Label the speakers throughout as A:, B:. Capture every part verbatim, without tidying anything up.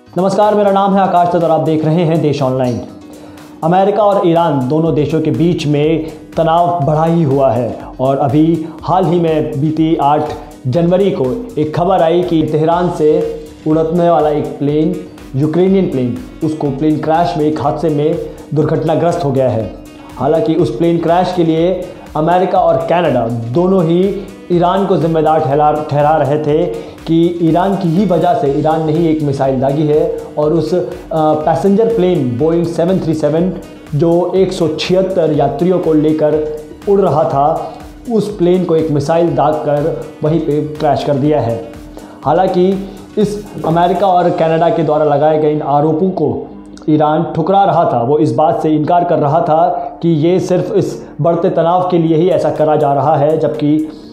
A: नमस्कार, मेरा नाम है आकाश दत्त और आप देख रहे हैं देश ऑनलाइन। अमेरिका और ईरान दोनों देशों के बीच में तनाव बढ़ा ही हुआ है और अभी हाल ही में बीती आठ जनवरी को एक खबर आई कि तेहरान से उड़ने वाला एक प्लेन, यूक्रेनियन प्लेन, उसको प्लेन क्रैश में एक हादसे में दुर्घटनाग्रस्त हो गया है। हालांकि उस प्लेन क्रैश के लिए अमेरिका और कनाडा दोनों ही ईरान को जिम्मेदार ठहरा ठहरा रहे थे कि ईरान की ही वजह से ईरान ने ही एक मिसाइल दागी है और उस passenger plane Boeing seven thirty seven जो एक सौ छिहत्तर यात्रियों को लेकर उड़ रहा था, उस प्लेन को एक मिसाइल दाग कर वहीं पे क्रैश कर दिया है। हालांकि इस अमेरिका और कनाडा के द्वारा लगाए गए इन आरोपों को ईरान ठुकरा रहा था। वो इस बात से इनकार कर रहा था कि ये सिर्फ इस बढ़ते तनाव के लिए ही ऐसा करा जा रहा है, जबकि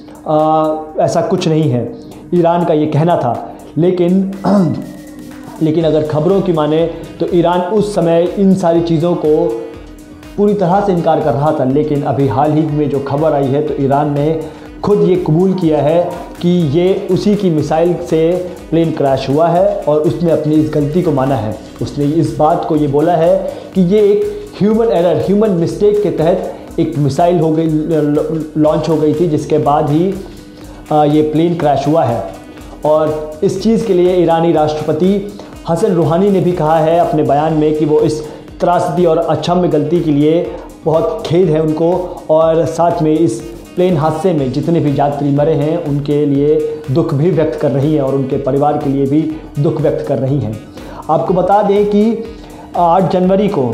A: ऐसा कुछ नहीं है, ईरान का ये कहना था। लेकिन लेकिन अगर खबरों की माने तो ईरान उस समय इन सारी चीज़ों को पूरी तरह से इनकार कर रहा था। लेकिन अभी हाल ही में जो खबर आई है तो ईरान ने खुद ये कबूल किया है कि ये उसी की मिसाइल से प्लेन क्रैश हुआ है और उसने अपनी इस गलती को माना है। उसने इस बात को ये बोला है कि ये एक ह्यूमन एरर, ह्यूमन मिस्टेक के तहत एक मिसाइल हो गई, लॉन्च हो गई थी, जिसके बाद ही ये प्लेन क्रैश हुआ है। और इस चीज़ के लिए ईरानी राष्ट्रपति हसन रूहानी ने भी कहा है अपने बयान में कि वो इस त्रासदी और अक्षम्य गलती के लिए बहुत खेद है उनको, और साथ में इस प्लेन हादसे में जितने भी यात्री मरे हैं उनके लिए दुख भी व्यक्त कर रही हैं और उनके परिवार के लिए भी दुख व्यक्त कर रही हैं। आपको बता दें कि आठ जनवरी को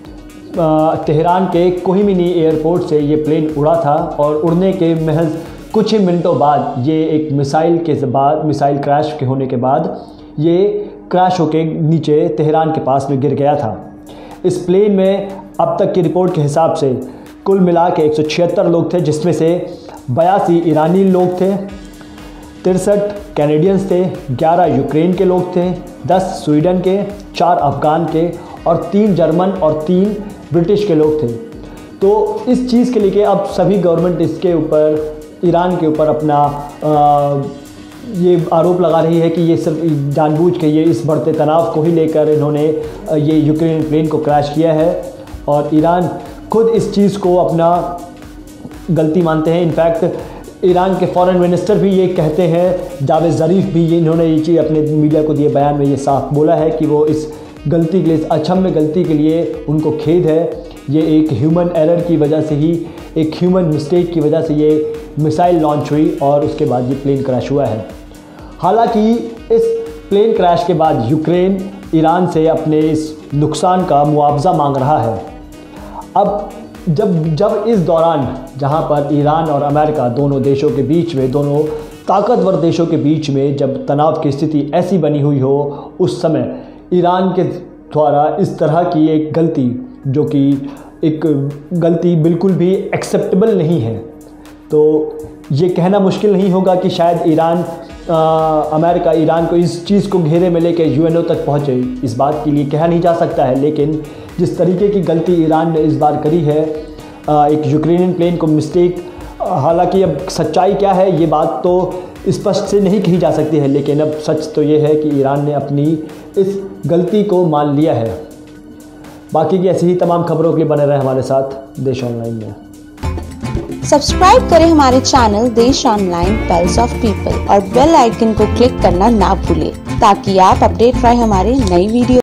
A: तेहरान के कोहिमिनी एयरपोर्ट से ये प्लेन उड़ा था और उड़ने के महज कुछ ही मिनटों बाद ये एक मिसाइल के बाद मिसाइल क्रैश के होने के बाद ये क्रैश होकर नीचे तेहरान के पास में गिर गया था। इस प्लेन में अब तक की रिपोर्ट के हिसाब से कुल मिला के एक सौ छिहत्तर लोग थे, जिसमें से बयासी ईरानी लोग थे, तिरसठ कैनेडियंस थे, ग्यारह यूक्रेन के लोग थे, दस स्वीडन के, चार अफ़गान के और तीन जर्मन और तीन ब्रिटिश के लोग थे। तो इस चीज़ के लिए अब सभी गवर्नमेंट इसके ऊपर, ईरान के ऊपर अपना आ, ये आरोप लगा रही है कि ये सिर्फ जानबूझ के ये इस बढ़ते तनाव को ही लेकर इन्होंने ये यूक्रेन प्लेन को क्रैश किया है और ईरान खुद इस चीज़ को अपना गलती मानते हैं। इनफैक्ट ईरान के फॉरेन मिनिस्टर भी ये कहते हैं, जावेद ज़रीफ भी, ये इन्होंने ये चीज़ अपने मीडिया को दिए बयान में ये साफ बोला है कि वो इस गलती के लिए, इस अक्षम्य गलती के लिए उनको खेद है। ये एक ह्यूमन एरर की वजह से ही, एक ह्यूमन मिस्टेक की वजह से ये मिसाइल लॉन्च हुई और उसके बाद ये प्लेन क्रैश हुआ है। हालांकि इस प्लेन क्रैश के बाद यूक्रेन ईरान से अपने इस नुकसान का मुआवजा मांग रहा है। अब जब जब इस दौरान जहां पर ईरान और अमेरिका दोनों देशों के बीच में, दोनों ताकतवर देशों के बीच में जब तनाव की स्थिति ऐसी बनी हुई हो, उस समय ईरान के द्वारा इस तरह की एक गलती, जो कि एक गलती बिल्कुल भी एक्सेप्टेबल नहीं है, तो ये कहना मुश्किल नहीं होगा कि शायद ईरान आ, अमेरिका ईरान को इस चीज़ को घेरे में लेकर यूएनओ तक पहुँचे। इस बात के लिए कहा नहीं जा सकता है, लेकिन जिस तरीके की गलती ईरान ने इस बार करी है, आ, एक यूक्रेनियन प्लेन को मिस्टेक, हालांकि अब सच्चाई क्या है ये बात तो स्पष्ट से नहीं कही जा सकती है, लेकिन अब सच तो ये है कि ईरान ने अपनी इस गलती को मान लिया है। बाकी की ऐसी ही तमाम खबरों के लिए बने रहे हमारे साथ देश ऑनलाइन में।
B: सब्सक्राइब करें हमारे channel Desh online pulse of people और बेल आइकन को क्लिक करना ना भूलें, ताकि आप अपडेट रहे हमारे नई वीडियो